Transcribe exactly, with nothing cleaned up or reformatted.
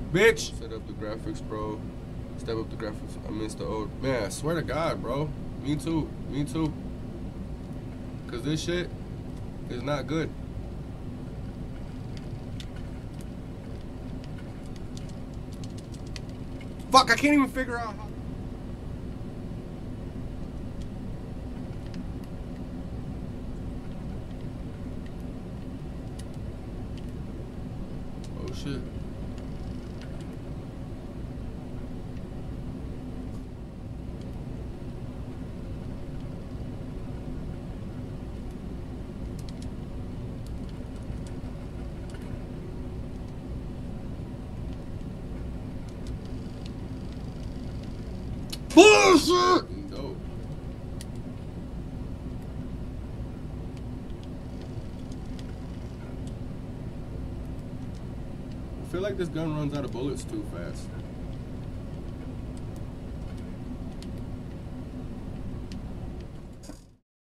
Bitch! Set up the graphics, bro. Step up the graphics. I missed the old. Man, I swear to God, bro. Me too. Me too. Because this shit is not good. Fuck, I can't even figure out how. Oh, shit. Bullshit! Dope. I feel like this gun runs out of bullets too fast.